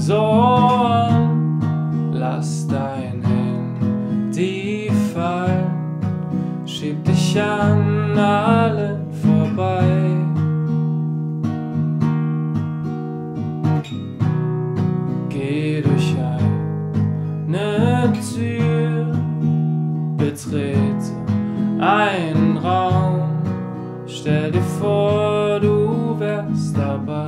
so an, lass dein Handy fallen, schieb dich an allen vorbei. Geh durch eine Tür, betrete einen Raum, stell dir vor, du wärst dabei.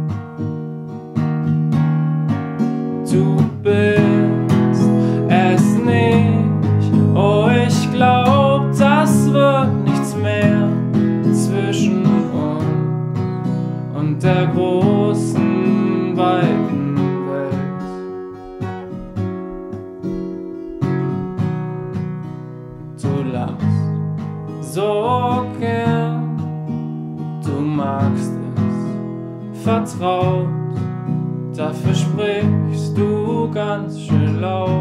Du bist es nicht, oh ich glaub, das wird nichts mehr zwischen uns und der großen, weiten Welt. Du lachst so gern, du magst es vertraut, dafür sprichst du ganz schön laut.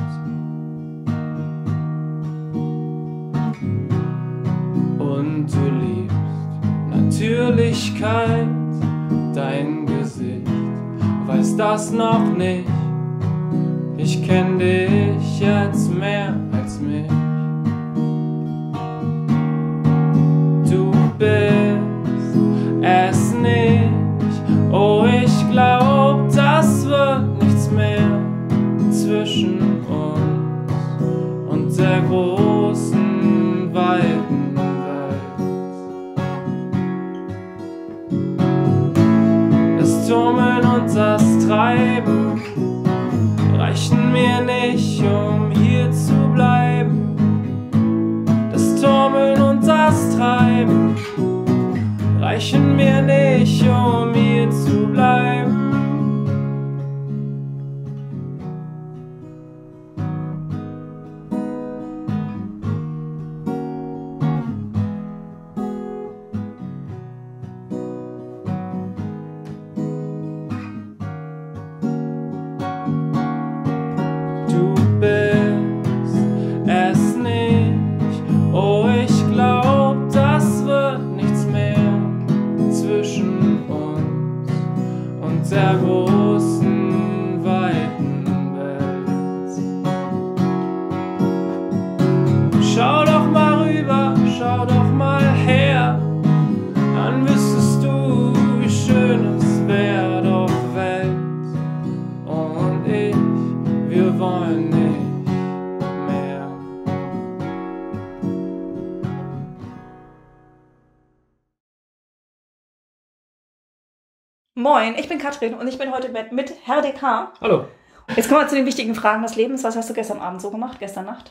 Und du liebst Natürlichkeit, dein Gesicht weiß das noch nicht. Ich kenn dich jetzt mehr als mich. Du bist es nicht, oh ich glaub, das wird nichts mehr zwischen uns und der großen, weiten Welt. Das Turmeln und das Treiben reichen mir nicht, um hier zu bleiben. Das Turmeln und das Treiben reichen mir nicht, um hier zu bleiben. Du bist es nicht, oh ich glaub, das wird nichts mehr zwischen uns und der großen, weiten Welt. Schau doch mal rüber, schau doch mal her, dann wüsstest du, wie schön es wär, doch Welt und ich, wir wollen nicht mehr. Moin, ich bin Katrin und ich bin heute im Bett mit Herr D.K. Hallo. Jetzt kommen wir zu den wichtigen Fragen des Lebens. Was hast du gestern Abend so gemacht, gestern Nacht?